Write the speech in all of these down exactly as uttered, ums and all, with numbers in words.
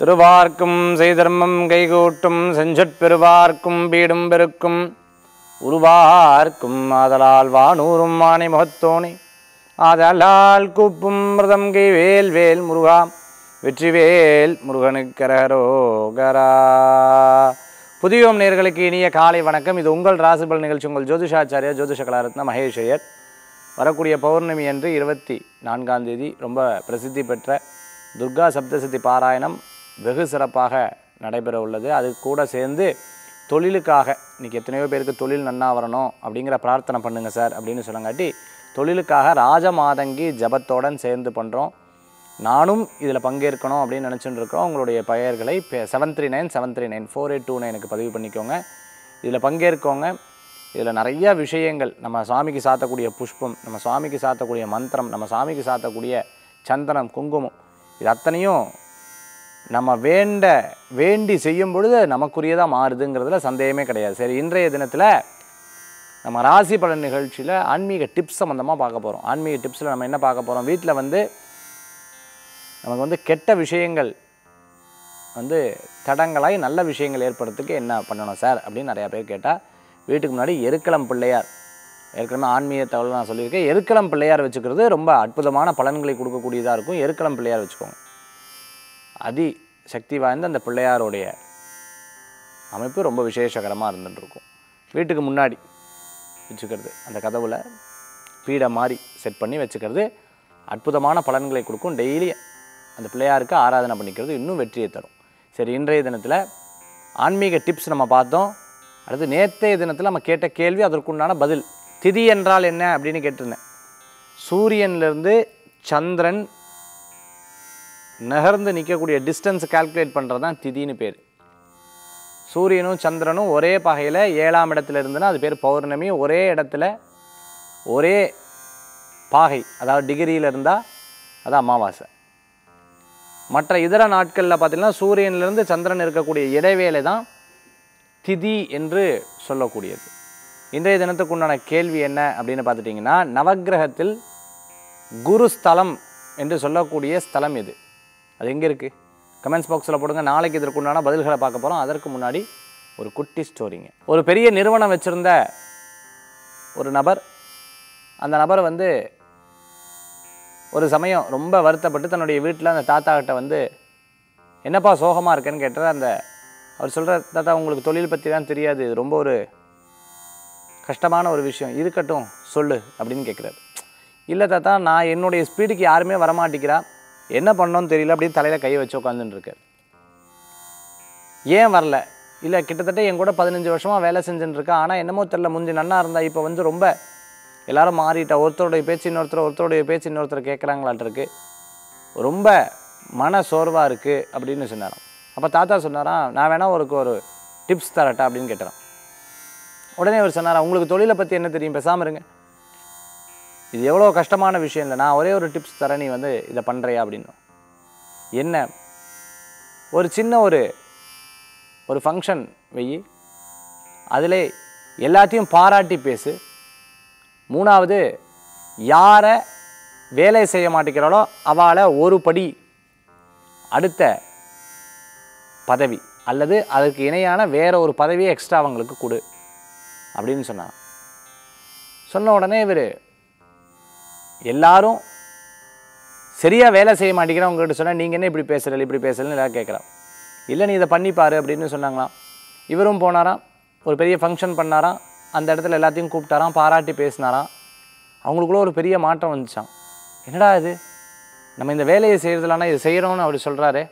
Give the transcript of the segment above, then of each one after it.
திருவார்க்கும் செய்தர்மம் கைகூட்டும் செஞ்சொற்பெருவார்க்கும் பீடும் பெருக்கும் உருவார்க்கும் ஆதலால் வானூரும் மானை முகத்தோனே ஆதலால் கூப்பும் மிருதம் கை வேல் வேல் முருகா வெற்றிவேல் முருகனுக்கரகரோகரா. புதியோம் நேயர்களுக்கு இனிய காலை வணக்கம். இது உங்கள் ராசிபல் நிகழ்ச்சி. உங்கள் ஜோதிஷாச்சாரியா ஜோதிஷ கலாரத்ன மகேஷ் ஐயர். வரக்கூடிய பௌர்ணமி அன்று இருபத்தி நான்காம் தேதி ரொம்ப பிரசித்தி பெற்ற துர்கா சப்தசதி பாராயணம் வெகு சிறப்பாக நடைபெற உள்ளது. அது கூட சேர்ந்து தொழிலுக்காக இன்றைக்கி எத்தனையோ பேருக்கு தொழில் நன்னா வரணும் அப்படிங்கிற பிரார்த்தனை பண்ணுங்கள் சார் அப்படின்னு சொல்லங்காட்டி தொழிலுக்காக ராஜமாதங்கி ஜபத்தோடன் சேர்ந்து பண்ணுறோம். நானும் இதில் பங்கேற்கணும் அப்படின்னு நினச்சிட்டு இருக்கிறோம். உங்களுடைய பெயர்களை seven three nine seven three nine four eight two நைனுக்கு பதிவு பண்ணிக்கோங்க. இதில் பங்கேற்கோங்க. இதில் நிறைய விஷயங்கள், நம்ம சாமிக்கு சாத்தக்கூடிய புஷ்பம், நம்ம சாமிக்கு சாத்தக்கூடிய மந்திரம், நம்ம சாமிக்கு சாத்தக்கூடிய சந்தனம், குங்குமம், இது அத்தனையும் நம்ம வேண்ட வேண்டி செய்யும் பொழுது நமக்குரியதாக மாறுதுங்கிறதுல சந்தேகமே கிடையாது. சரி, இன்றைய தினத்தில் நம்ம ராசி பலன் நிகழ்ச்சியில் ஆன்மீக டிப்ஸ் சம்மந்தமாக பார்க்க போகிறோம். ஆன்மீக டிப்ஸில் நம்ம என்ன பார்க்க போகிறோம், வீட்டில் வந்து நமக்கு வந்து கெட்ட விஷயங்கள் வந்து தடங்களாய் நல்ல விஷயங்கள் ஏற்படுறதுக்கு என்ன பண்ணணும் சார் அப்படின்னு நிறையா பேர் கேட்டால், வீட்டுக்கு முன்னாடி எருக்களம் பிள்ளையார், ஏற்கனவே ஆன்மீக தகவல் நான் சொல்லியிருக்கேன், எருக்களம் பிள்ளையார் வச்சுக்கிறது ரொம்ப அற்புதமான பலன்களை கொடுக்கக்கூடியதாக இருக்கும். எருக்களம் பிள்ளையார் வச்சுக்கோங்க. அதி சக்தி வாய்ந்த அந்த பிள்ளையாருடைய அமைப்பு ரொம்ப விசேஷகரமாக இருந்துகிட்ருக்கும். வீட்டுக்கு முன்னாடி வச்சுக்கிறது, அந்த கதவுல பீடை மாதிரி செட் பண்ணி வச்சுக்கிறது அற்புதமான பலன்களை கொடுக்கும். டெய்லி அந்த பிள்ளையாருக்கு ஆராதனை பண்ணிக்கிறது இன்னும் வெற்றியை தரும். சரி, இன்றைய தினத்தில் ஆன்மீக டிப்ஸ் நம்ம பார்த்தோம். அடுத்து நேற்றைய தினத்தில் நம்ம கேட்ட கேள்வி, அதற்குண்டான பதில். திதி என்றால் என்ன அப்படின்னு கேட்டிருந்தேன். சூரியன்லேருந்து சந்திரன் நகர்ந்து நிற்கக்கூடிய டிஸ்டன்ஸ் கால்குலேட் பண்ணுறது தான் திதின்னு பேர். சூரியனும் சந்திரனும் ஒரே பகையில் ஏழாம் இடத்துல இருந்துன்னா அது பேர் பௌர்ணமி. ஒரே இடத்துல ஒரே பாகை, அதாவது டிகிரியில் இருந்தால் அது அமாவாசை. மற்ற இதர நாட்களில் பார்த்திங்கன்னா சூரியனிலிருந்து சந்திரன் இருக்கக்கூடிய இடைவேளை தான் திதி என்று சொல்லக்கூடியது. இன்றைய தினத்துக்கு உண்டான கேள்வி என்ன அப்படின்னு பார்த்துட்டிங்கன்னா, நவக்கிரகத்தில் குரு ஸ்தலம் என்று சொல்லக்கூடிய ஸ்தலம் எது, அது எங்கே இருக்குது? கமெண்ட்ஸ் பாக்ஸில் போடுங்க. நாளைக்கு இதற்கு உண்டான பதில்களை பார்க்க போகிறோம். அதற்கு முன்னாடி ஒரு குட்டி ஸ்டோரிங்க. ஒரு பெரிய நிறுவனம் வச்சுருந்த ஒரு நபர், அந்த நபர் வந்து ஒரு சமயம் ரொம்ப வருத்தப்பட்டு தன்னுடைய வீட்டில் அந்த தாத்தா கிட்ட வந்து, என்னப்பா சோகமாக இருக்கேன்னு கேட்டார். அந்த அவர் சொல்கிற, தாத்தா உங்களுக்கு தொழில் பற்றி தான் தெரியாது, இது ரொம்ப ஒரு கஷ்டமான ஒரு விஷயம், இருக்கட்டும் சொல்லு அப்படின்னு கேட்குறாரு. இல்லை தாத்தா, நான் என்னுடைய ஸ்பீடுக்கு யாருமே வரமாட்டேங்கிறா, என்ன பண்ணோன்னு தெரியல அப்படின்னு தலையில் கையை வச்சு உட்காந்துன்னு இருக்கார். ஏன் வரல? இல்லை, கிட்டத்தட்ட என் கூட பதினஞ்சு வருஷமாக வேலை செஞ்சுன்னு இருக்கா, ஆனால் என்னமோ தெரில, முந்தி நன்னா இருந்தால் இப்போ வந்து ரொம்ப எல்லாரும் மாறிட்டா, ஒருத்தருடைய பேச்சு இன்னொருத்தர், ஒருத்தருடைய பேச்சு இன்னொருத்தர் கேட்குறாங்களான் இருக்கு, ரொம்ப மன சோர்வாக இருக்குது அப்படின்னு சொன்னாராம். அப்போ தாத்தா சொன்னாராம், நான் வேணால் ஒரு ஒரு டிப்ஸ் தரட்டா அப்படின்னு கேட்டாராம். உடனே அவர் சொன்னாரா, உங்களுக்கு தொழிலை பற்றி என்ன தெரியும், பேசாமல் இருங்க, இது எவ்வளோ கஷ்டமான விஷயம் இல்லை, நான் ஒரே ஒரு டிப்ஸ் தரேன், நீ வந்து இதை பண்ணுறியா அப்படின்னு. என்ன? ஒரு சின்ன ஒரு ஒரு ஃபங்க்ஷன் வெயி, அதில் எல்லாத்தையும் பாராட்டி பேசு. மூணாவது, யாரை வேலை செய்ய மாட்டேங்கிறாளோ அவளை ஒரு படி அடுத்த பதவி அல்லது அதுக்கு இணையான வேற ஒரு பதவியை எக்ஸ்ட்ரா அவங்களுக்கு கொடு அப்படின்னு சொன்னாங்க. சொன்ன உடனே இவர், எல்லாரும் சரியாக வேலை செய்ய மாட்டேங்கிறவங்ககிட்ட சொன்னால் நீங்கள் என்ன இப்படி பேசுகிறீங்க இப்படி பேசுகிறேன்னு எல்லோரும் கேட்குறான். இல்லை, நீ இதை பண்ணிப்பாரு அப்படின்னு சொன்னாங்களாம். இவரும் போனாராம், ஒரு பெரிய ஃபங்க்ஷன் பண்ணாராம், அந்த இடத்துல எல்லாத்தையும் கூப்பிட்டாராம், பாராட்டி பேசினாராம். அவங்களுக்குள்ள ஒரு பெரிய மாற்றம் வந்துச்சான். என்னடா இது, நம்ம இந்த வேலையை செய்கிறதுலானா இது செய்கிறோன்னு அப்படி சொல்கிறாரு,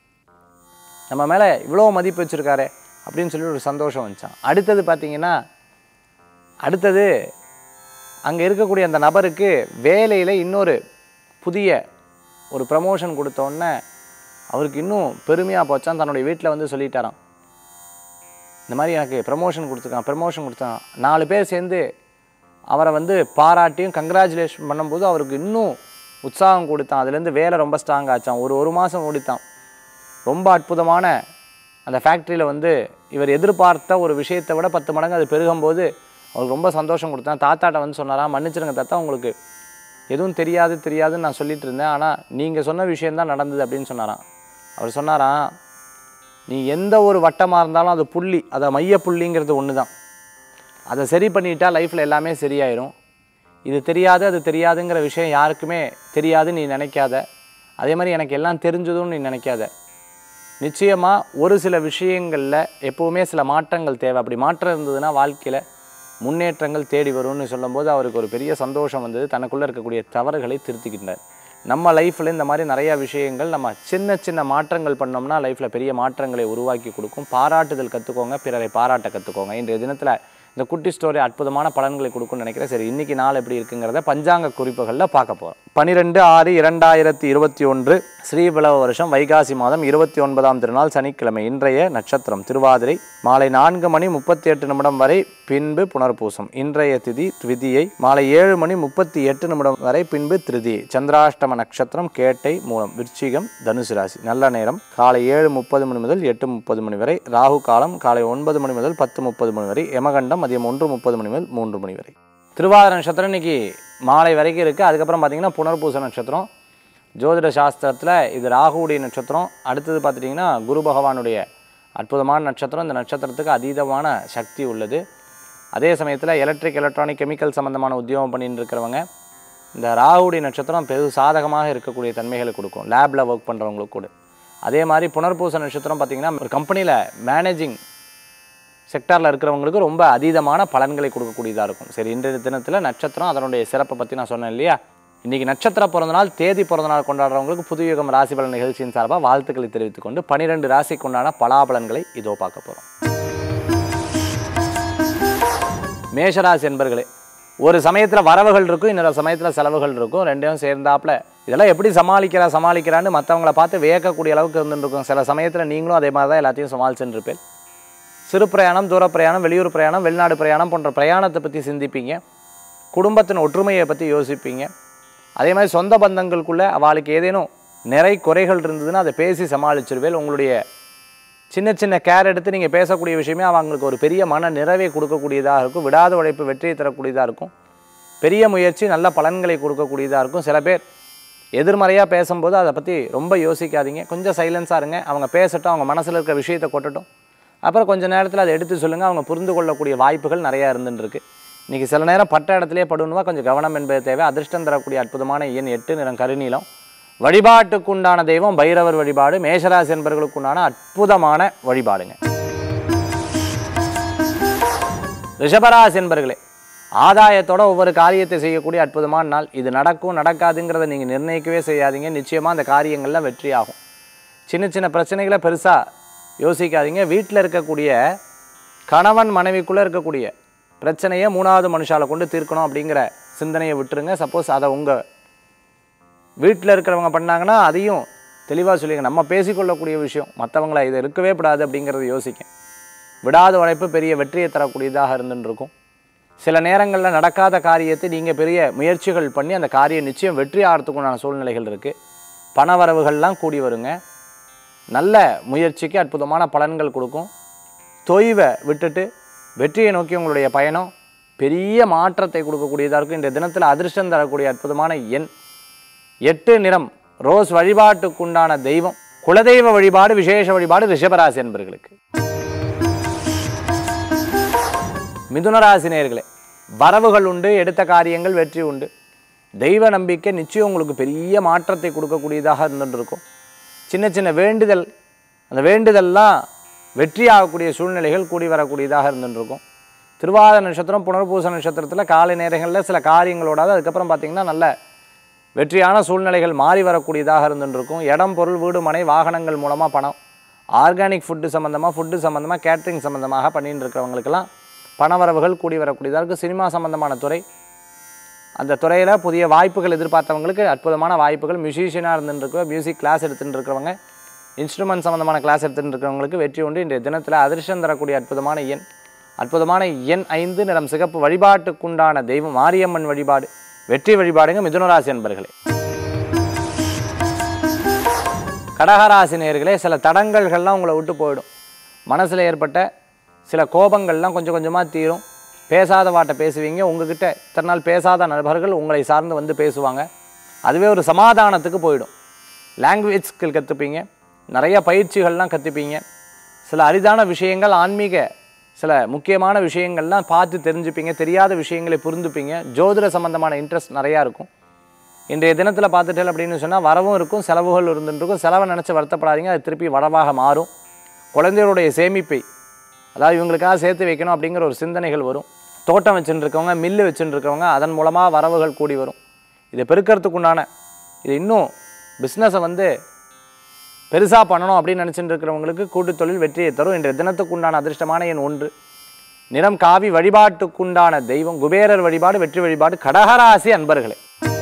நம்ம மேலே இவ்வளோ மதிப்பு வச்சுருக்காரு அப்படின்னு சொல்லி ஒரு சந்தோஷம் வந்துச்சான். அடுத்தது பார்த்திங்கன்னா, அடுத்தது அங்கே இருக்கக்கூடிய அந்த நபருக்கு வேலையில் இன்னொரு புதிய ஒரு ப்ரமோஷன் கொடுத்தோன்னே அவருக்கு இன்னும் பெருமையாக போச்சான். தன்னுடைய வீட்டில் வந்து சொல்லிட்டாராம், இந்த மாதிரி எனக்கு ப்ரமோஷன் கொடுத்துருக்கான் ப்ரமோஷன் கொடுத்தான் நாலு பேர் சேர்ந்து அவரை வந்து பாராட்டியும் கங்க்ராச்சுலேஷன் பண்ணும்போது அவருக்கு இன்னும் உற்சாகம் கொடுத்தான். அதுலேருந்து வேலை ரொம்ப ஸ்ட்ராங் ஆச்சான். ஒரு ஒரு மாதம் ஓடித்தான். ரொம்ப அற்புதமான அந்த ஃபேக்ட்ரியில் வந்து இவர் எதிர்பார்த்த ஒரு விஷயத்தை விட பத்து மடங்கு அது பெருகும்போது அவருக்கு ரொம்ப சந்தோஷம் கொடுத்தான். தாத்தாட்ட வந்து சொன்னாரா, மன்னிச்சிருங்க தாத்தா, உங்களுக்கு எதுவும் தெரியாது தெரியாதுன்னு நான் சொல்லிட்டு இருந்தேன், ஆனால் நீங்கள் சொன்ன விஷயந்தான் நடந்தது அப்படின்னு சொன்னாராம். அவர் சொன்னாராம், நீ எந்த ஒரு வட்டமாக இருந்தாலும் அது புள்ளி, அதை மைய புள்ளிங்கிறது ஒன்று தான். அதை சரி பண்ணிட்டா லைஃப்பில் எல்லாமே சரியாயிரும். இது தெரியாது அது தெரியாதுங்கிற விஷயம் யாருக்குமே தெரியாது நீ நினைக்காத. அதே மாதிரி எனக்கு எல்லாம் தெரிஞ்சதுன்னு நீ நினைக்காத. நிச்சயமாக ஒரு சில விஷயங்களில் எப்போவுமே சில மாற்றங்கள் தேவை. அப்படி மாற்றம் இருந்ததுன்னா வாழ்க்கையில் முன்னேற்றங்கள் தேடி வரும்னு சொல்லும்போது அவருக்கு ஒரு பெரிய சந்தோஷம் வந்தது. தனக்குள்ளே இருக்கக்கூடிய தவறுகளை திருத்திக்கிட்டார். நம்ம லைஃப்பில் இந்த மாதிரி நிறையா விஷயங்கள் நம்ம சின்ன சின்ன மாற்றங்கள் பண்ணோம்னா லைஃப்பில் பெரிய மாற்றங்களை உருவாக்கி கொடுக்கும். பாராட்டுதல் கற்றுக்கோங்க, பிறரை பாராட்ட கற்றுக்கோங்க. இன்றைய தினத்தில் இந்த குட்டி ஸ்டோரி அற்புதமான பலன்களை கொடுக்கும்னு நினைக்கிறேன். சரி, இன்றைக்கி நாள் எப்படி இருக்குங்கிறத பஞ்சாங்க குறிப்புகளில் பார்க்க போகிறோம். பன்னிரெண்டு ஆறு இரண்டாயிரத்தி இருபத்தி ஒன்று ஸ்ரீபிளவ வருஷம் வைகாசி மாதம் இருபத்தி ஒன்பதாம் திருநாள் சனிக்கிழமை. இன்றைய நட்சத்திரம் திருவாதிரை. மாலை நான்கு மணி முப்பத்தி எட்டு நிமிடம் வரை பின்பு புனர்பூசம். இன்றைய திதி த்விதியை. மாலை ஏழு மணி முப்பத்தி எட்டு நிமிடம் வரை பின்பு திருதியை. சந்திராஷ்டம நட்சத்திரம் கேட்டை மூலம். விருச்சிகம் தனுசு ராசி. நல்ல நேரம் காலை ஏழு முப்பது மணி முதல் எட்டு முப்பது மணி வரை. ராகு காலம் காலை ஒன்பது மணி முதல் பத்து முப்பது மணி வரை. யமகண்டம் மதியம் ஒன்று முப்பது மணி முதல் மூன்று மணி வரை. திருவாதிரை நட்சத்திரம் இன்னைக்கு மாலை வரைக்கும் இருக்குது. அதுக்கப்புறம் பார்த்திங்கன்னா புனர்பூச நட்சத்திரம். ஜோதிட சாஸ்திரத்தில் இது ராகுடைய நட்சத்திரம். அடுத்தது பார்த்துட்டிங்கன்னா குரு பகவானுடைய அற்புதமான நட்சத்திரம். இந்த நட்சத்திரத்துக்கு அதீதமான சக்தி உள்ளது. அதே சமயத்தில் எலக்ட்ரிக் எலக்ட்ரானிக் கெமிக்கல் சம்மந்தமான உத்தியோகம் பண்ணிட்டு இருக்கிறவங்க இந்த ராகுடைய நட்சத்திரம் பெரு சாதகமாக இருக்கக்கூடிய தன்மைகளை கொடுக்கும். லேபில் ஒர்க் பண்ணுறவங்களுக்கு கூட. அதே மாதிரி புனர்பூச நட்சத்திரம் பார்த்திங்கன்னா ஒரு கம்பெனியில் மேனேஜிங் செக்டாரில் இருக்கிறவங்களுக்கு ரொம்ப அதீதமான பலன்களை கொடுக்கக்கூடியதாக இருக்கும். சரி, இன்றைய தினத்தில் நட்சத்திரம் அதனுடைய சிறப்பை பற்றி நான் சொன்னேன் இல்லையா. இன்றைக்கி நட்சத்திர பிறந்தநாள் தேதி பிறந்தநாள் கொண்டாடுறவங்களுக்கு புதுயுகம் ராசி பலன் நிகழ்ச்சியின் சார்பாக வாழ்த்துக்களை தெரிவித்துக் கொண்டு பன்னிரெண்டு ராசிக்கு உண்டான பலாபலன்களை இதோ பார்க்க போகிறோம். மேஷராசி என்பர்களே, ஒரு சமயத்தில் வரவுகள் இருக்கும், இன்னொரு சமயத்தில் செலவுகள் இருக்கும். ரெண்டையும் சேர்ந்தாப்புல இதெல்லாம் எப்படி சமாளிக்கிறா சமாளிக்கிறான்னு மற்றவங்களை பார்த்து வியக்கக்கூடிய அளவுக்கு இருந்துருக்கும். சில சமயத்தில் நீங்களும் அதே மாதிரி தான் எல்லாத்தையும் சமாளிச்சுட்டு இருப்பேன். சிறு பிரயாணம், தூர பிரயாணம், வெளியூர் பிரயாணம், வெளிநாடு பிரயாணம் போன்ற பிரயாணத்தை பற்றி சிந்திப்பீங்க. குடும்பத்தின் ஒற்றுமையை பற்றி யோசிப்பீங்க. அதே மாதிரி சொந்த பந்தங்களுக்குள்ளே அவளுக்கு ஏதேனும் நிறை குறைகள் இருந்ததுன்னா அதை பேசி சமாளிச்சிருவேன். உங்களுடைய சின்ன சின்ன கேர் எடுத்து நீங்கள் பேசக்கூடிய விஷயமே அவங்களுக்கு ஒரு பெரிய மன நிறைவை கொடுக்கக்கூடியதாக இருக்கும். விடாத உழைப்பு வெற்றியை தரக்கூடியதாக இருக்கும். பெரிய முயற்சி நல்ல பலன்களை கொடுக்கக்கூடியதாக இருக்கும். சில பேர் எதிர்மறையாக பேசும்போது அதை பற்றி ரொம்ப யோசிக்காதீங்க. கொஞ்சம் சைலன்ஸாக இருங்க. அவங்க பேசட்டும், அவங்க மனசில் இருக்கிற விஷயத்தை கொட்டட்டும். அப்புறம் கொஞ்சம் நேரத்தில் அதை எடுத்து சொல்லுங்கள். அவங்க புரிந்து கொள்ளக்கூடிய வாய்ப்புகள் நிறையா இருந்துருக்கு. இன்றைக்கி சில நேரம் பட்ட இடத்துலேயே படுணுவா, கொஞ்சம் கவனம் என்பது தேவை. அதிர்ஷ்டம் தரக்கூடிய அற்புதமான எண் எட்டு, நிறம் கருநீலம். வழிபாட்டுக்குண்டான தெய்வம் பைரவர் வழிபாடு. மேஷராசி என்பவர்களுக்குண்டான அற்புதமான வழிபாடுங்க. ரிஷபராசி என்பவர்களே, ஆதாயத்தோட ஒவ்வொரு காரியத்தை செய்யக்கூடிய அற்புதமான நாள். இது நடக்கும் நடக்காதுங்கிறத நீங்கள் நிர்ணயிக்கவே செய்யாதீங்க. நிச்சயமாக அந்த காரியங்கள்லாம் வெற்றி ஆகும். சின்ன சின்ன பிரச்சனைகளை பெருசாக யோசிக்காதீங்க. வீட்டில் இருக்கக்கூடிய கணவன் மனைவிக்குள்ளே இருக்கக்கூடிய பிரச்சனையை மூணாவது மனுஷால கொண்டு தீர்க்கணும் அப்படிங்கிற சிந்தனையை விட்டுருங்க. சப்போஸ் அதை உங்கள் வீட்டில் இருக்கிறவங்க பண்ணாங்கன்னா அதையும் தெளிவாக சொல்லிங்க. நம்ம பேசிக்கொள்ளக்கூடிய விஷயம் மற்றவங்கள இதை இருக்கவே கூடாது அப்படிங்கிறத யோசிக்க. விடாத உழைப்பு பெரிய வெற்றியை தரக்கூடியதாக இருந்துருக்கும். சில நேரங்களில் நடக்காத காரியத்தை நீங்கள் பெரிய முயற்சிகள் பண்ணி அந்த காரியம் நிச்சயம் வெற்றி ஆகிறதுக்குண்டான சூழ்நிலைகள் இருக்குது. பண வரவுகள்லாம் கூடி வருங்க. நல்ல முயற்சிக்கு அற்புதமான பலன்கள் கொடுக்கும். தொய்வை விட்டுட்டு வெற்றியை நோக்கி உங்களுடைய பயணம் பெரிய மாற்றத்தை கொடுக்கக்கூடியதாக இருக்கும். இந்த தினத்தில் அதிர்ஷ்டம் தரக்கூடிய அற்புதமான எண் எட்டு, நிறம் ரோஸ். வழிபாட்டுக்குண்டான தெய்வம் குலதெய்வ வழிபாடு, விசேஷ வழிபாடு ரிஷபராசி என்பவர்களுக்கு. மிதுனராசி நேயர்களே, வரவுகள் உண்டு, எடுத்த காரியங்கள் வெற்றி உண்டு. தெய்வ நம்பிக்கை நிச்சயம் உங்களுக்கு பெரிய மாற்றத்தை கொடுக்கக்கூடியதாக இருந்துருக்கும். சின்ன சின்ன வேண்டுதல், அந்த வேண்டுதல்லாம் வெற்றி ஆகக்கூடிய சூழ்நிலைகள் கூடி வரக்கூடியதாக இருந்துருக்கும். திருவாதிரை நட்சத்திரம் புனர்பூச நட்சத்திரத்தில் காலை நேரங்களில் சில காரியங்களோடாது அதுக்கப்புறம் பார்த்திங்கன்னா நல்ல வெற்றியான சூழ்நிலைகள் மாறி வரக்கூடியதாக இருந்துருக்கும். இடம், பொருள், வீடு, மனை, வாகனங்கள் மூலமாக பணம், ஆர்கானிக் ஃபுட்டு சம்மந்தமாக ஃபுட்டு சம்மந்தமாக கேட்ரிங் சம்மந்தமாக பண்ணிட்டு இருக்கிறவங்களுக்கெல்லாம் பணவரவுகள் கூடி வரக்கூடியதாக இருக்குது. சினிமா சம்மந்தமான துறை, அந்த துறையில் புதிய வாய்ப்புகள் எதிர்பார்த்தவங்களுக்கு அற்புதமான வாய்ப்புகள். மியூசிஷியனாக இருந்துருக்க, மியூசிக் கிளாஸ் எடுத்துகிட்டு இருக்கிறவங்க, இன்ஸ்ட்ருமெண்ட் சம்மந்தமான கிளாஸ் எடுத்துகிட்டு இருக்கிறவங்களுக்கு வெற்றி உண்டு. இன்றைய தினத்தில் அதிர்ஷ்டம் தரக்கூடிய அற்புதமான எண் அற்புதமான எண் ஐந்து, நிறம் சிகப்பு. வழிபாட்டுக்குண்டான தெய்வம் மாரியம்மன் வழிபாடு, வெற்றி வழிபாடுங்க மிதுனராசி என்பர்களே. கடகராசி நேயர்களே, சில தடங்கல்கள்லாம் உங்களை விட்டு போயிடும். மனசில் ஏற்பட்ட சில கோபங்கள்லாம் கொஞ்சம் கொஞ்சமாக தீரும். பேசாத வாட்டை பேசுவீங்க. உங்ககிட்ட இத்தனை நாள் பேசாத நபர்கள் உங்களை சார்ந்து வந்து பேசுவாங்க. அதுவே ஒரு சமாதானத்துக்கு போயிடும். லாங்குவேஜ் ஸ்கில் கற்றுப்பீங்க. நிறைய பயிற்சிகள்லாம் கற்றுப்பீங்க. சில அரிதான விஷயங்கள், ஆன்மீக சில முக்கியமான விஷயங்கள்லாம் பார்த்து தெரிஞ்சுப்பீங்க. தெரியாத விஷயங்களை புரிந்துப்பீங்க. ஜோதிட சம்பந்தமான இன்ட்ரெஸ்ட் நிறையா இருக்கும். இன்றைய தினத்தில் பார்த்துட்டேன் அப்படின்னு சொன்னால் வரவும் இருக்கும், செலவுகள் இருந்துருக்கும். செலவை நினச்சி வருத்தப்படாதீங்க, அது திருப்பி வரவாக மாறும். குழந்தைகளுடைய சேமிப்பை, அதாவது இவங்களுக்காக சேர்த்து வைக்கணும் அப்படிங்கிற ஒரு சிந்தனைகள் வரும். தோட்டம் வச்சுட்டு இருக்கவங்க, மில்லு வச்சுட்டு இருக்கவங்க, அதன் மூலமாக வரவுகள் கூடி வரும். இதை பெருக்கிறதுக்கு உண்டான, இது இன்னும் பிஸ்னஸை வந்து பெருசாக பண்ணணும் அப்படின்னு நினச்சிட்டு இருக்கிறவங்களுக்கு கூட்டுத் தொழில் வெற்றியை தரும். இன்றைய தினத்துக்கு உண்டான அதிர்ஷ்டமான எண் ஒன்று, நிறம் காவி. வழிபாட்டுக்குண்டான தெய்வம் குபேரர் வழிபாடு, வெற்றி வழிபாடு. கடகராசி அன்பர்களே,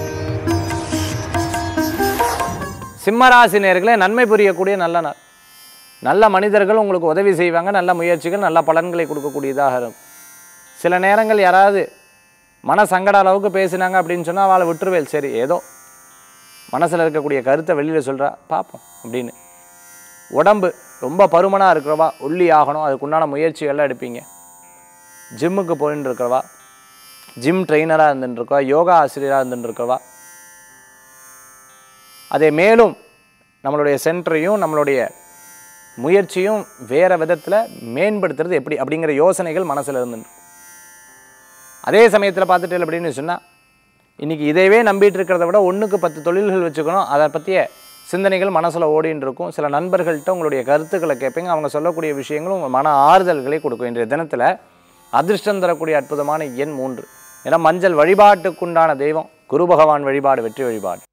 சிம்மராசி நேயர்களே, நன்மை புரியக்கூடிய நல்ல நாள். நல்ல மனிதர்கள் உங்களுக்கு உதவி செய்வாங்க. நல்ல முயற்சிகள் நல்ல பலன்களை கொடுக்கக்கூடியதாக இருக்கும். சில நேரங்கள் யாராவது மன சங்கட அளவுக்கு பேசினாங்க அப்படின்னு சொன்னால் அவளை விட்டுருவேல். சரி, ஏதோ மனசில் இருக்கக்கூடிய கருத்தை வெளியில் சொல்கிறா, பார்ப்போம் அப்படின்னு. உடம்பு ரொம்ப பருமனாக இருக்கிறவா, ஒல்லி ஆகணும், அதுக்குண்டான முயற்சிகள்லாம் எடுப்பீங்க. ஜிம்முக்கு போயின்னு இருக்கிறவா, ஜிம் ட்ரெயினராக இருந்துட்டுருக்கவா, யோகா ஆசிரியராக இருந்துட்டுருக்கவா, அதை மேலும் நம்மளுடைய சென்டரையும் நம்மளுடைய முயற்சியும் வேறு விதத்தில் மேம்படுத்துறது எப்படி அப்படிங்கிற யோசனைகள் மனசில் இருந்துட்டு. அதே சமயத்தில் பார்த்துட்டு அப்படின்னு சொன்னால் இன்றைக்கி இதைவே நம்பிட்டு இருக்கிறத விட ஒன்றுக்கு பத்து தொழில்கள் வச்சுக்கணும், அதை பற்றிய சிந்தனைகள் மனசில் ஓடின்னு இருக்கும். சில நண்பர்கள்ட்ட உங்களுடைய கருத்துக்களை கேட்பீங்க. அவங்க சொல்லக்கூடிய விஷயங்களும் உங்கள் மன ஆறுதல்களை கொடுக்கும். இன்றைய தினத்தில் அதிர்ஷ்டம் தரக்கூடிய அற்புதமான எண் மூன்று, ஏன்னா மஞ்சள். வழிபாட்டுக்குண்டான தெய்வம் குரு பகவான் வழிபாடு, வெற்றி வழிபாடு.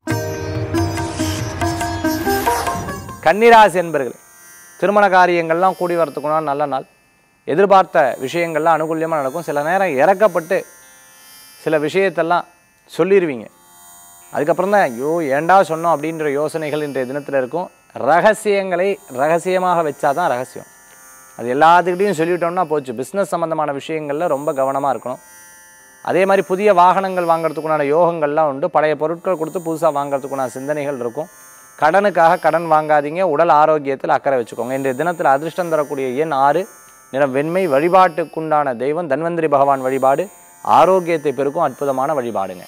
கன்னிராசி என்பர்கள், திருமண காரியங்கள்லாம் கூடி வரத்துக்குன்னா நல்ல நாள். எதிர்பார்த்த விஷயங்கள்லாம் அனுகூல்யமாக நடக்கும். சில நேரம் இறக்கப்பட்டு சில விஷயத்தெல்லாம் சொல்லிடுவீங்க. அதுக்கப்புறம் தான் ஐயோ ஏண்டா சொன்னோம் அப்படின்ற யோசனைகள் இன்றைய தினத்தில் இருக்கும். ரகசியங்களை ரகசியமாக வச்சா தான் ரகசியம். அது எல்லாத்துக்கிட்டையும் சொல்லிவிட்டோம்னா போச்சு. பிஸ்னஸ் சம்மந்தமான விஷயங்களில் ரொம்ப கவனமாக இருக்கணும். அதே மாதிரி புதிய வாகனங்கள் வாங்கிறதுக்குண்டான யோகங்கள்லாம் உண்டு. பழைய பொருட்கள் கொடுத்து புதுசாக வாங்கிறதுக்குண்டான சிந்தனைகள் இருக்கும். கடனுக்காக கடன் வாங்காதீங்க. உடல் ஆரோக்கியத்தில் அக்கறை வச்சுக்கோங்க. இன்றைய தினத்தில் அதிர்ஷ்டம் தரக்கூடிய எண் ஆறு, நிறம் வெண்மை. வழிபாட்டுக்குண்டான தெய்வம் தன்வந்திரி பகவான் வழிபாடு, ஆரோக்கியத்தை பெருக்கும் அற்புதமான வழிபாடுங்க.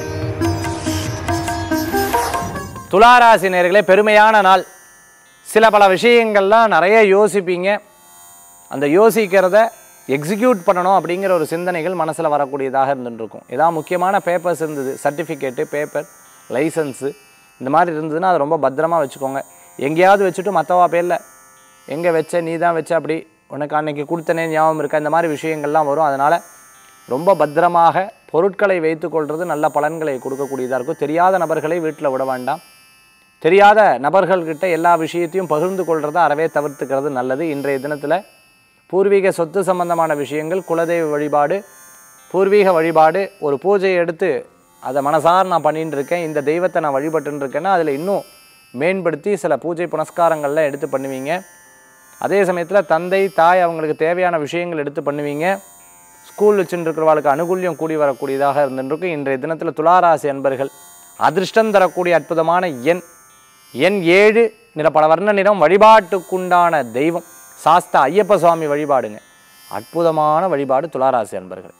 துளாராசி நேயர்களே, பெருமையான நாள். சில பல விஷயங்கள்லாம் நிறைய யோசிப்பீங்க. அந்த யோசிக்கிறத எக்ஸிக்யூட் பண்ணணும் அப்படிங்கிற ஒரு சிந்தனைகள் மனசில் வரக்கூடியதாக இருந்துருக்கும். ஏதாவது முக்கியமான பேப்பர்ஸ் இருந்தது, சர்டிஃபிகேட்டு, பேப்பர், லைசன்ஸு, இந்த மாதிரி இருந்ததுன்னா அதை ரொம்ப பத்திரமாக வச்சுக்கோங்க. எங்கேயாவது வச்சுட்டு மற்றவா பேரில் எங்கே வச்ச, நீ தான் வச்ச, அப்படி உனக்கு அன்றைக்கி கொடுத்தனே ஞாபகம் இருக்கா, இந்த மாதிரி விஷயங்கள்லாம் வரும். அதனால் ரொம்ப பத்திரமாக பொருட்களை வைத்துக்கொள்வது நல்ல பலன்களை கொடுக்கக்கூடியதாக இருக்கும். தெரியாத நபர்களை வீட்டில் விட வேண்டாம். தெரியாத நபர்கள்கிட்ட எல்லா விஷயத்தையும் பகிர்ந்து கொள்கிறத அறவே தவிர்த்துக்கிறது நல்லது. இன்றைய தினத்தில் பூர்வீக சொத்து சம்பந்தமான விஷயங்கள், குலதெய்வ வழிபாடு, பூர்வீக வழிபாடு, ஒரு பூஜையை எடுத்து அதை மனசார நான் பண்ணிட்டு இருக்கேன், இந்த தெய்வத்தை நான் வழிபட்டுன்னு இருக்கேன்னா அதில் இன்னும் மேம்படுத்தி சில பூஜை புனஸ்காரங்கள்லாம் எடுத்து பண்ணுவீங்க. அதே சமயத்தில் தந்தை தாய் அவங்களுக்கு தேவையான விஷயங்கள் எடுத்து பண்ணுவீங்க. ஸ்கூல் வச்சுட்டு இருக்கிறவர்களுக்கு அனுகூல்யம் கூடி வரக்கூடியதாக இருந்துருக்கு. இன்றைய தினத்தில் துளாராசி அன்பர்கள் அதிர்ஷ்டம் தரக்கூடிய அற்புதமான எண் எண் ஏழு, நிற பல வர்ண நிறம். வழிபாட்டுக்குண்டான தெய்வம் சாஸ்தா ஐயப்ப சுவாமி வழிபாடுங்க. அற்புதமான வழிபாடு துளாராசி அன்பர்கள்.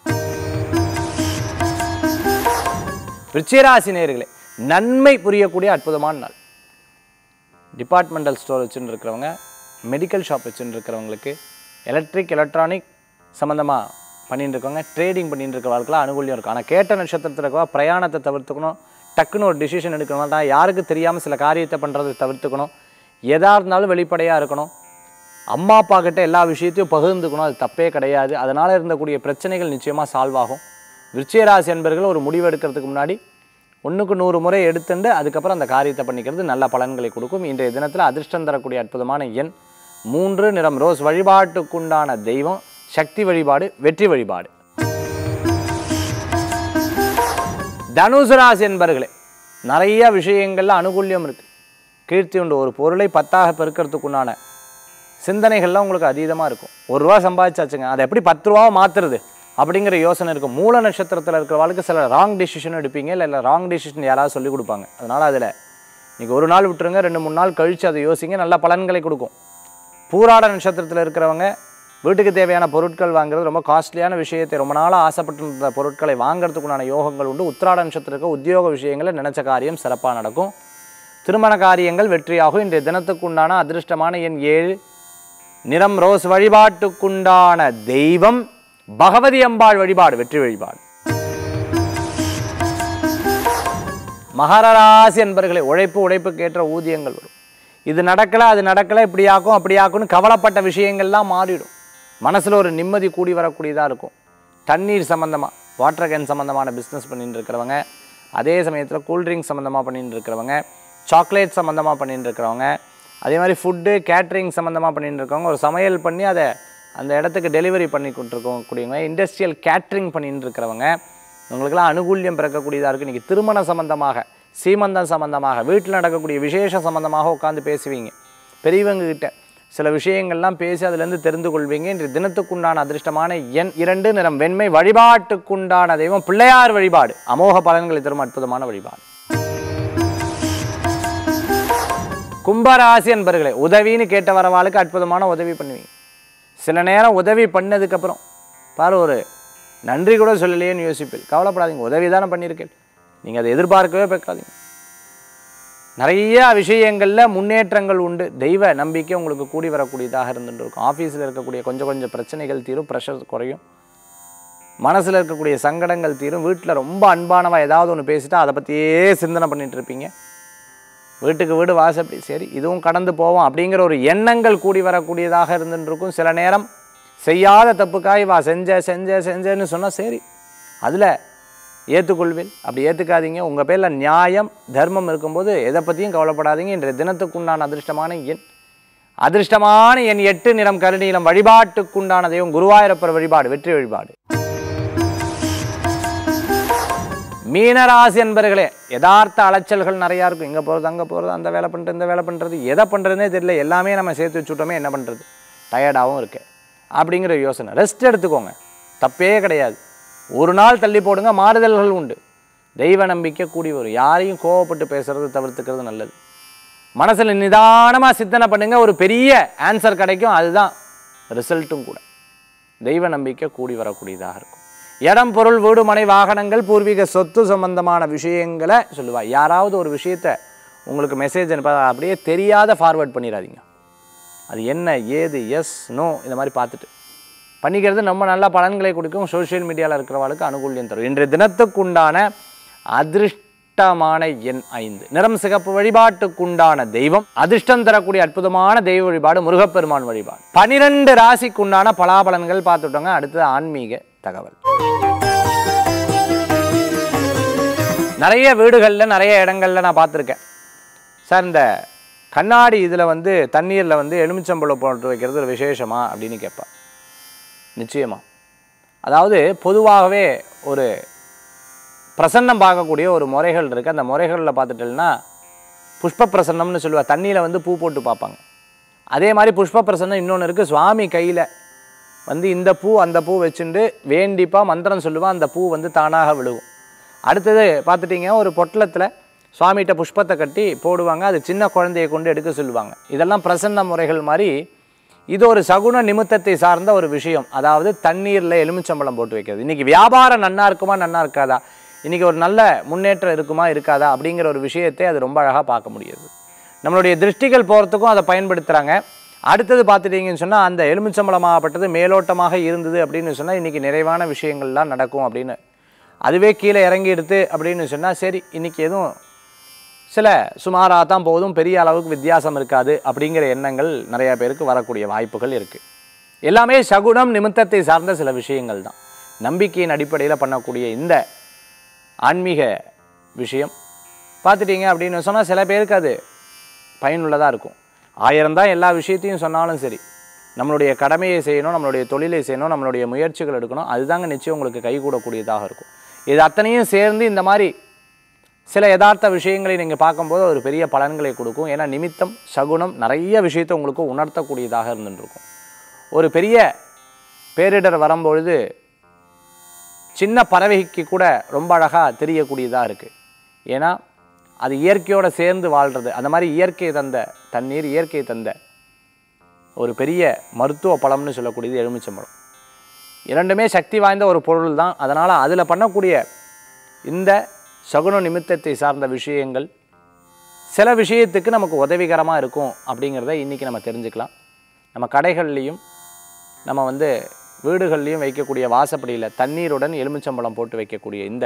விருச்சிகராசி நேயர்களே, நன்மை புரியக்கூடிய அற்புதமான நாள். டிபார்ட்மெண்டல் ஸ்டோர் வச்சுட்டு இருக்கிறவங்க, மெடிக்கல் ஷாப் வச்சுட்டு இருக்கிறவங்களுக்கு, எலக்ட்ரிக் எலக்ட்ரானிக் சம்மந்தமாக பண்ணிட்டு இருக்கவங்க, ட்ரேடிங் பண்ணிட்டு இருக்கிறவங்களுக்குலாம் அனுகூலியம் இருக்கும். ஆனால் கேட்ட நட்சத்திரத்தில் இருக்கவா பிரயாணத்தை தவிர்த்துக்கணும். டக்குன்னு ஒரு டிசிஷன் எடுக்கணும். தான் யாருக்கு தெரியாமல் சில காரியத்தை பண்ணுறதை தவிர்த்துக்கணும். எதாக இருந்தாலும் வெளிப்படையாக இருக்கணும். அம்மா அப்பா கிட்ட எல்லா விஷயத்தையும் பகிர்ந்துக்கணும். அது தப்பே கிடையாது. அதனால் இருந்தக்கூடிய பிரச்சனைகள் நிச்சயமாக சால்வ் ஆகும். விருச்சிகராசி என்பர்கள் ஒரு முடிவு எடுக்கிறதுக்கு முன்னாடி ஒன்றுக்கு நூறு முறை எடுத்துட்டு அதுக்கப்புறம் அந்த காரியத்தை பண்ணிக்கிறது நல்ல பலன்களை கொடுக்கும். இன்றைய தினத்தில் அதிர்ஷ்டம் தரக்கூடிய அற்புதமான எண் மூன்று, நிறம் ரோஸ். வழிபாட்டுக்குண்டான தெய்வம் சக்தி வழிபாடு, வெற்றி வழிபாடு. தனுசு ராசி என்பர்களே, நிறைய விஷயங்கள்ல அனுகூல்யம் இருக்குது. கீர்த்தி உண்டு. ஒரு பொருளை பத்தாக பெருக்கிறதுக்குண்டான சிந்தனைகள்லாம் உங்களுக்கு அதீதமாக இருக்கும். ஒரு ரூபா சம்பாதிச்சாச்சுங்க, அதை எப்படி பத்து ரூபாவை மாற்றுறது அப்படிங்கிற யோசனை இருக்கும். மூல நட்சத்திரத்தில் இருக்கிறவங்களுக்கு சில ராங் டெசிஷன் எடுப்பீங்க. இல்லை இல்லை ராங் டெசிஷன் யாராவது சொல்லிக் கொடுப்பாங்க. அதனால் அதில் நீங்கள் ஒரு நாள் விட்டுருங்க, ரெண்டு மூணு நாள் கழித்து அதை யோசிங்க, நல்ல பலன்களை கொடுக்கும். பூராட நட்சத்திரத்தில் இருக்கிறவங்க வீட்டுக்கு தேவையான பொருட்கள் வாங்குறது, ரொம்ப காஸ்ட்லியான விஷயத்தை ரொம்ப நாளாக ஆசைப்பட்டு இருந்த பொருட்களை வாங்கிறதுக்குண்டான யோகங்கள் உண்டு. உத்திராட நட்சத்திரத்துக்கு உத்தியோக விஷயங்களை நினச்ச காரியம் சிறப்பாக நடக்கும். திருமண காரியங்கள் வெற்றியாகும். இன்றைய தினத்துக்கு உண்டான அதிர்ஷ்டமான எண் ஏழு, நிறம் ரோஸ். வழிபாட்டுக்குண்டான தெய்வம் பகவதி அம்பாள் வழிபாடு, வெற்றி வழிபாடு. மகர ராசி என்பர்களே, உழைப்பு உழைப்புக்கு ஏற்ற ஊதியங்கள் வரும். இது நடக்கலை அது நடக்கலை, இப்படி ஆக்கும் அப்படி ஆக்கும்னு கவலைப்பட்ட விஷயங்கள்லாம் மாறிடும். மனசில் ஒரு நிம்மதி கூடி வரக்கூடியதாக இருக்கும். தண்ணீர் சம்மந்தமாக, வாட்டர் கேன் சம்மந்தமான பிஸ்னஸ் பண்ணிட்டு இருக்கிறவங்க, அதே சமயத்தில் கூல்ட்ரிங்க் சம்மந்தமாக பண்ணிட்டு இருக்கிறவங்க, சாக்லேட் சம்மந்தமாக பண்ணிட்டு இருக்கிறவங்க, அதே மாதிரி ஃபுட்டு கேட்ரிங் சம்மந்தமாக பண்ணிட்டு இருக்கவங்க, ஒரு சமையல் பண்ணி அதை அந்த இடத்துக்கு டெலிவரி பண்ணி கொடுத்துருக்கக்கூடியவங்க, இண்டஸ்ட்ரியல் கேட்ரிங் பண்ணிட்டு இருக்கிறவங்க, உங்களுக்கெல்லாம் அனுகூல்யம் பிறக்கக்கூடியதாக இருக்குது. இன்றைக்கி திருமணம் சம்மந்தமாக, சீமந்தம் சம்மந்தமாக, வீட்டில் நடக்கக்கூடிய விசேஷம் சம்மந்தமாக உட்காந்து பேசுவீங்க. பெரியவங்ககிட்ட சில விஷயங்கள்லாம் பேசி அதிலேருந்து தெரிந்து கொள்வீங்க. இன்று தினத்துக்குண்டான அதிர்ஷ்டமான எண் இரண்டு, நிறம் வெண்மை. வழிபாட்டுக்குண்டான தெய்வம் பிள்ளையார் வழிபாடு, அமோக பலன்களை தரும் அற்புதமான வழிபாடு. கும்பராசி என்பர்களே, உதவின்னு கேட்ட வரவாளுக்கு அற்புதமான உதவி பண்ணுவீங்க. சில நேரம் உதவி பண்ணதுக்கப்புறம் பாரு ஒரு நன்றி கூட சொல்லலையேன்னு யோசிப்பேன். கவலைப்படாதீங்க, உதவி தானே பண்ணியிருக்கேன், நீங்கள் அதை எதிர்பார்க்கவே பார்க்காதீங்க. நிறைய விஷயங்களில் முன்னேற்றங்கள் உண்டு. தெய்வ நம்பிக்கை உங்களுக்கு கூடி வரக்கூடியதாக இருந்துட்டு இருக்கும். ஆஃபீஸில் இருக்கக்கூடிய கொஞ்சம் கொஞ்சம் பிரச்சனைகள் தீரும், ப்ரெஷர் குறையும், மனசில் இருக்கக்கூடிய சங்கடங்கள் தீரும். வீட்டில் ரொம்ப அன்பானவா ஏதாவது ஒன்று பேசிட்டா அதை பற்றியே சிந்தனை பண்ணிகிட்டு இருப்பீங்க. வீட்டுக்கு வீடு வாசப்படி சரி இதுவும் கடந்து போவோம் அப்படிங்கிற ஒரு எண்ணங்கள் கூடி வரக்கூடியதாக இருந்துட்டு இருக்கும். சில நேரம் செய்யாத தப்புக்காய் வா செஞ்ச செஞ்ச செஞ்சேன்னு சொன்னால் சரி அதில் ஏற்றுக்கொள்வேன். அப்படி ஏற்றுக்காதீங்க. உங்கள் பேரில் நியாயம் தர்மம் இருக்கும்போது எதை பற்றியும் கவலைப்படாதீங்க. இன்றைய தினத்துக்குண்டான அதிர்ஷ்டமான எண் அதிர்ஷ்டமான எண் எட்டு, நிறம் கருநீலம். வழிபாட்டுக்குண்டான தெய்வம் குருவாயூரப்பர் வழிபாடு, வெற்றி வழிபாடு. மீனராசி என்பர்களே, யதார்த்த அலைச்சல்கள் நிறையா இருக்கும். இங்கே போகிறது அங்கே போகிறது, அந்த வேலை பண்ணுறது இந்த வேலை பண்ணுறது, எதை பண்ணுறதுனே தெரியல, எல்லாமே நம்ம சேர்த்து வச்சுட்டோமே என்ன பண்ணுறது, டயர்டாகவும் இருக்கு அப்படிங்கிற யோசனை. ரெஸ்ட் எடுத்துக்கோங்க, தப்பே கிடையாது. ஒரு நாள் தள்ளி போடுங்க, மாறுதல்கள் உண்டு. தெய்வ நம்பிக்கை கூடி வரும். யாரையும் கோவப்பட்டு பேசுறது தவிர்த்துக்கிறது நல்லது. மனசில் நிதானமாக சிந்தனை பண்ணுங்க, ஒரு பெரிய ஆன்சர் கிடைக்கும். அதுதான் ரிசல்ட்டும் கூட. தெய்வ நம்பிக்கை கூடி வரக்கூடியதாக இருக்கும். இடம் பொருள் வீடு மனை வாகனங்கள் பூர்வீக சொத்து சம்பந்தமான விஷயங்களை சொல்லுவா. யாராவது ஒரு விஷயத்தை உங்களுக்கு மெசேஜ் அனுப்ப அப்படியே தெரியாத ஃபார்வேர்ட் பண்ணிடாதீங்க. அது என்ன ஏது எஸ் நோ இந்த மாதிரி பார்த்துட்டு பண்ணிக்கிறது ரொம்ப நல்ல பலன்களை கொடுக்கும். சோஷியல் மீடியாவில் இருக்கிறவர்களுக்கு அனுகூல்யம் தரும். இன்றைய தினத்துக்குண்டான அதிர்ஷ்டமான எண் ஐந்து, நிறம் சிகப்பு. வழிபாட்டுக்குண்டான தெய்வம் அதிர்ஷ்டம் தரக்கூடிய அற்புதமான தெய்வ வழிபாடு முருகப்பெருமான் வழிபாடு. பனிரெண்டு ராசிக்குண்டான பலாபலன்கள் பார்த்துட்டோங்க. அடுத்தது ஆன்மீக தகவல். நிறைய வீடுகளில் நிறைய இடங்களில் நான் பார்த்துருக்கேன் சார், இந்த கண்ணாடி இதில் வந்து தண்ணீரில் வந்து எலுமிச்சம்பழம் போட்டு வைக்கிறது ஒரு விசேஷமா அப்படின்னு கேட்பேன். நிச்சயமாக. அதாவது பொதுவாகவே ஒரு பிரசன்னம் பார்க்கக்கூடிய ஒரு முறைகள் இருக்குது. அந்த முறைகளில் பார்த்துட்டேன்னா புஷ்ப பிரசன்னம்னு சொல்லுவாள். தண்ணியில் வந்து பூ போட்டு பார்ப்பாங்க. அதே மாதிரி புஷ்ப பிரசன்னம் இன்னொன்று இருக்குது. சுவாமி கையில் வந்து இந்த பூ அந்த பூ வச்சுட்டு வேண்டிப்பாக மந்திரம் சொல்லுவாள். அந்த பூ வந்து தானாக விழுகும். அடுத்தது பார்த்துட்டிங்க, ஒரு பொட்டலத்தில் சுவாமிகிட்ட புஷ்பத்தை கட்டி போடுவாங்க. அது சின்ன குழந்தையை கொண்டு எடுக்க சொல்லுவாங்க. இதெல்லாம் பிரசன்ன முறைகள் மாதிரி. இது ஒரு சகுன நிமித்தத்தை சார்ந்த ஒரு விஷயம். அதாவது தண்ணீரில் எலுமிச்சம்பழம் போட்டு வைக்கிறது. இன்றைக்கி வியாபாரம் நன்னா இருக்குமா நன்னா இருக்காதா, இன்றைக்கி ஒரு நல்ல முன்னேற்றம் இருக்குமா இருக்காதா அப்படிங்கிற ஒரு விஷயத்தை அது ரொம்ப அழகாக பார்க்க முடியுது. நம்மளுடைய திருஷ்டிகள் போகிறதுக்கும் அதை பயன்படுத்துகிறாங்க. அடுத்தது பார்த்துட்டிங்கன்னு சொன்னால் அந்த எலுமிச்சம்பழமாகப்பட்டது மேலோட்டமாக இருந்தது அப்படின்னு சொன்னால் இன்றைக்கி நிறைவான விஷயங்கள்லாம் நடக்கும் அப்படின்னு. அதுவே கீழே இறங்கி எடுத்து அப்படின்னு சொன்னால் சரி இன்றைக்கி எதுவும் சில சுமாராக தான் போதும், பெரிய அளவுக்கு வித்தியாசம் இருக்காது அப்படிங்கிற எண்ணங்கள் நிறையா பேருக்கு வரக்கூடிய வாய்ப்புகள் இருக்குது. எல்லாமே சகுனம் நிமித்தத்தை சார்ந்த சில விஷயங்கள் தான். நம்பிக்கையின் அடிப்படையில் பண்ணக்கூடிய இந்த ஆன்மீக விஷயம் பார்த்துட்டிங்க அப்படின்னு சொன்னால் சில பேருக்கு அது பயனுள்ளதாக இருக்கும். ஆயிரம் தான் எல்லா விஷயத்தையும் சொன்னாலும் சரி, நம்மளுடைய கடமையை செய்யணும், நம்மளுடைய தொழிலை செய்யணும், நம்மளுடைய முயற்சிகள் எடுக்கணும், அதுதாங்க நிச்சயம் உங்களுக்கு கைகூடக்கூடியதாக இருக்கும். இது அத்தனையும் சேர்ந்து இந்த மாதிரி சில யதார்த்த விஷயங்களை நீங்கள் பார்க்கும்போது ஒரு பெரிய பலன்களை கொடுக்கும். ஏன்னா நிமித்தம் சகுனம் நிறைய விஷயத்தை உங்களுக்கு உணர்த்தக்கூடியதாக இருந்துருக்கும். ஒரு பெரிய பேரிடர் வரும்பொழுது சின்ன பறவைக்கு கூட ரொம்ப அழகாக தெரியக்கூடியதாக இருக்குது. ஏன்னா அது இயற்கையோடு சேர்ந்து வாழ்கிறது. அந்த மாதிரி இயற்கை தந்த தண்ணீர், இயற்கை தந்த ஒரு பெரிய மருத்துவ பழம்னு சொல்லக்கூடியது எலுமிச்சம்பழம். இரண்டுமே சக்தி வாய்ந்த ஒரு பொருள் தான். அதனால் அதில் பண்ணக்கூடிய இந்த சகுன நிமித்தத்தை சார்ந்த விஷயங்கள் சில விஷயத்துக்கு நமக்கு உதவிகரமாக இருக்கும் அப்படிங்கிறத இன்றைக்கி நம்ம தெரிஞ்சுக்கலாம். நம்ம கடைகள்லேயும் நம்ம வந்து வீடுகள்லேயும் வைக்கக்கூடிய வாசப்படியில் தண்ணீருடன் எலுமிச்சம்பழம் போட்டு வைக்கக்கூடிய இந்த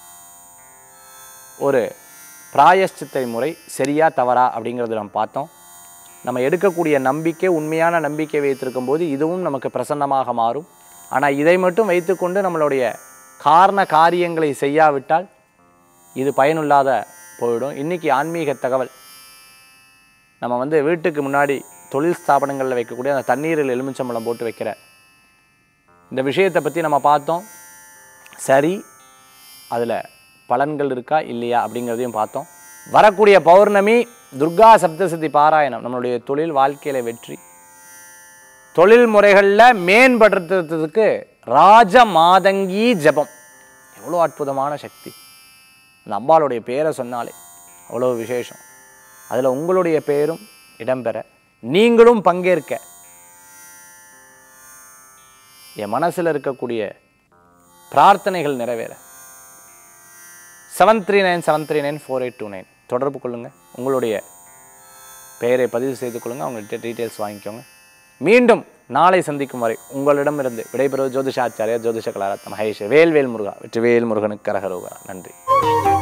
ஒரு பிராயஷ்சித்தை முறை சரியா தவறா அப்படிங்கிறது நம்ம பார்த்தோம். நம்ம எடுக்கக்கூடிய நம்பிக்கை உண்மையான நம்பிக்கை வைத்திருக்கும் போது இதுவும் நமக்கு பிரசன்னமாக மாறும். ஆனால் இதை மட்டும் வைத்துக்கொண்டு நம்மளுடைய காரண காரியங்களை செய்யாவிட்டால் இது பயனுள்ளாத போயிடும். இன்றைக்கி ஆன்மீக தகவல், நம்ம வந்து வீட்டுக்கு முன்னாடி தொழில் ஸ்தாபனங்களில் வைக்கக்கூடிய அந்த தண்ணீரில் எலுமிச்சம்பழம் போட்டு வைக்கிற இந்த விஷயத்தை பற்றி நம்ம பார்த்தோம். சரி, அதில் பலன்கள் இருக்கா இல்லையா அப்படிங்கிறதையும் பார்த்தோம். வரக்கூடிய பௌர்ணமி துர்கா சப்தசதி பாராயணம் நம்மளுடைய தொழில் வாழ்க்கையில் வெற்றி, தொழில் முறைகளில் மேம்படுத்துறதுக்கு ராஜ மாதங்கி ஜபம் எவ்வளோ அற்புதமான சக்தி. அந்த அம்பாளுடைய பேரை சொன்னாலே அவ்வளோ விசேஷம். அதில் உங்களுடைய பேரும் இடம்பெற நீங்களும் பங்கேற்க என் மனசில் இருக்கக்கூடிய பிரார்த்தனைகள் நிறைவேற seven three nine seven three nine four eight two nine தொடர்பு கொள்ளுங்கள். உங்களுடைய பெயரை பதிவு செய்து கொள்ளுங்கள். அவங்கள்ட்ட டீட்டெயில்ஸ் வாங்கிக்கோங்க. மீண்டும் நாளை சந்திக்கும் வரை உங்களிடமிருந்து விடைபெறுவது ஜோதிஷாச்சாரியா ஜோதிஷ கலாரத்ன மகேஷ். வேல்வேல் முருகா வெற்றிவேல் முருகனுக்கு கரகரோகரா. நன்றி.